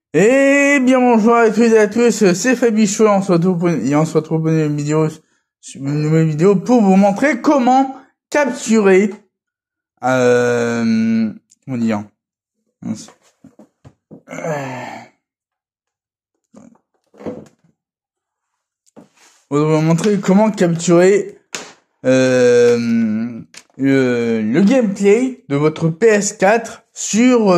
Eh bien bonjour à toutes et à tous, c'est Fabichou et on se retrouve pour une nouvelle vidéo pour vous montrer comment capturer comment dire mince. On va vous montrer comment capturer le gameplay de votre PS4 sur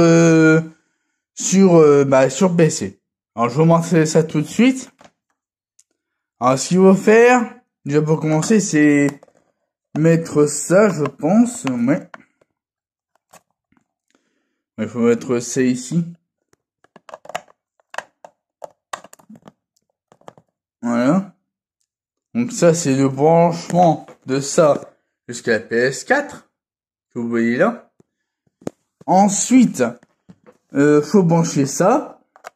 PC. Alors je vais vous montrer ça tout de suite. Alors ce qu'il faut faire, déjà pour commencer, c'est mettre ça, je pense, ouais. Il faut mettre ça ici. Voilà. Donc ça, c'est le branchement de ça jusqu'à la PS4, que vous voyez là. Ensuite, faut brancher ça.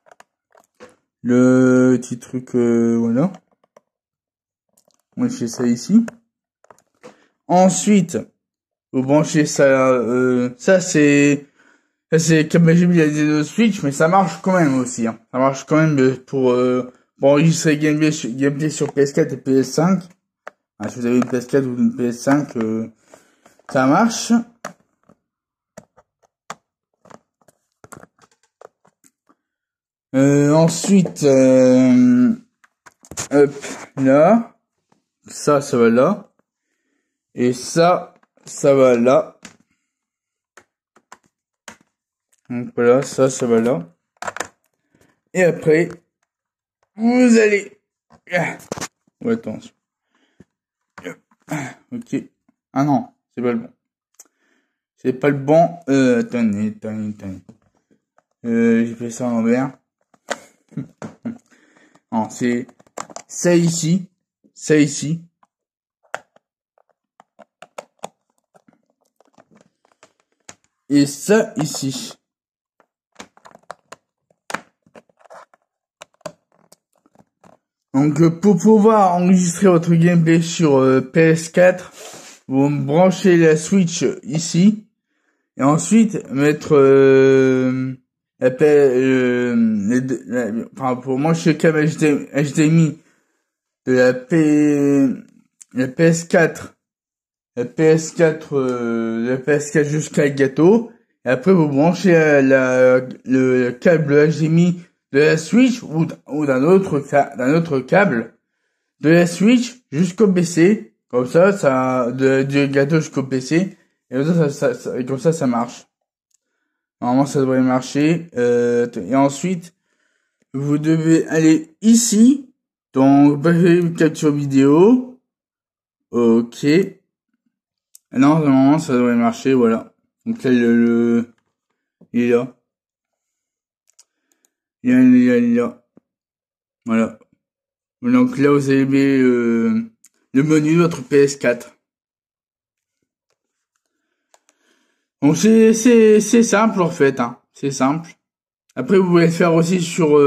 Le petit truc, voilà. Brancher ça ici. Ensuite, faut brancher ça, ça c'est comme j'ai mis la Switch, mais ça marche quand même aussi, hein. Ça marche quand même pour enregistrer gameplay sur PS4 et PS5. Ah, si vous avez une PS4 ou une PS5, ça marche. Ensuite, hop, là. Ça va là. Et ça va là. Donc voilà, ça va là. Et après, vous allez... Ouais, attention. Ok. Ah non, c'est pas le bon. C'est pas le bon. Attendez. J'ai fait ça en l'envers. Non, c'est ça ici. Ça ici. Et ça ici. Donc pour pouvoir enregistrer votre gameplay sur PS4, vous branchez la Switch ici et ensuite mettre enfin pour moi je câble HDMI de la PS4 la PS4 jusqu'à le gâteau et après vous branchez le câble HDMI de la Switch ou d'un autre câble de la Switch jusqu'au PC, comme ça du gâteau jusqu'au PC, et comme ça marche. Normalement, ça devrait marcher. Et ensuite, vous devez aller ici, dans capture vidéo. Ok. Non, normalement, ça devrait marcher, voilà. Donc là, il est là. Il est là. Voilà. Donc là, vous avez le menu de votre PS4. Donc c'est simple en fait, hein. C'est simple. Après vous pouvez le faire aussi sur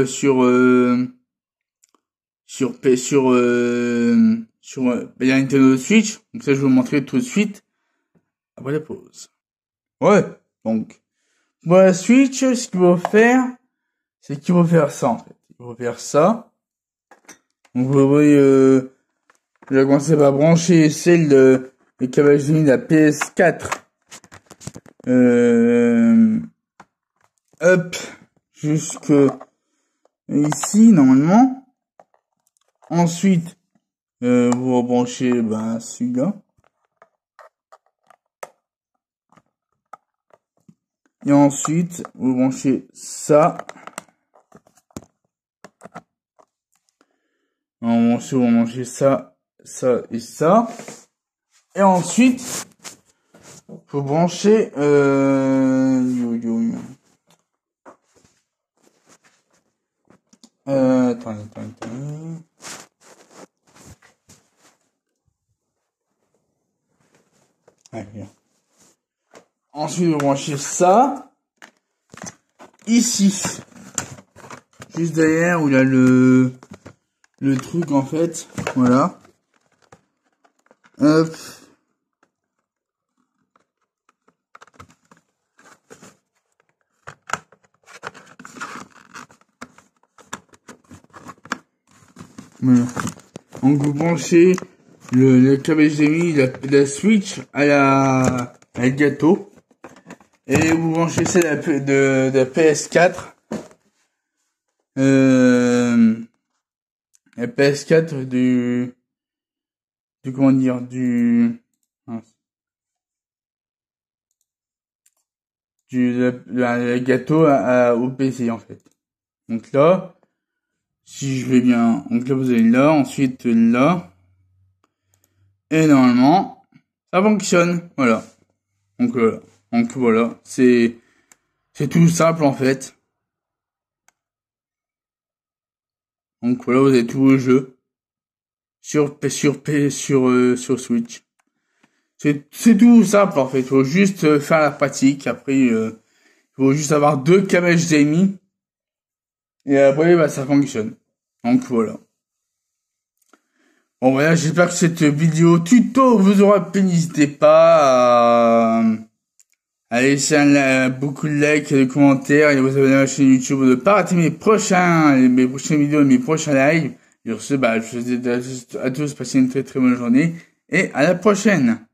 la Nintendo Switch. Donc ça je vais vous montrer tout de suite après la pause. Ouais. Donc pour la Switch, ce qu'il faut faire, c'est qu'il faut faire ça en fait. Il faut faire ça. Donc vous voyez, je vais commencer par brancher celle de câble HDMI de la PS4. Hop, jusque ici normalement. Ensuite, vous rebranchez celui-là. Et ensuite, vous branchez ça. Vous branchez ça, ça et ça. Et ensuite, vous branchez attendez. Ah, bien. Ensuite, vous branchez ça ici, juste derrière où il y a le truc en fait. Voilà. Hop. Voilà. Donc vous branchez le câble HDMI, la Switch à le gâteau. Et vous branchez celle de la PS4. La PS4 du comment dire, le gâteau au PC, en fait. Donc là, si je vais bien, donc là vous avez là, ensuite là, et normalement, ça fonctionne, voilà. Donc voilà, c'est tout simple en fait. Donc voilà, vous avez tous vos jeux sur Switch. C'est tout simple en fait, il faut juste faire la pratique. Après, il faut juste avoir 2 câbles HDMI et après bah ça fonctionne. Donc voilà. Bon voilà, j'espère que cette vidéo tuto vous aura plu. N'hésitez pas à laisser beaucoup de likes et de commentaires et vous abonner à ma chaîne YouTube pour ne pas rater mes prochaines vidéos et mes prochains lives. Sur ce, bah, je vous souhaite à tous passer une très très bonne journée et à la prochaine.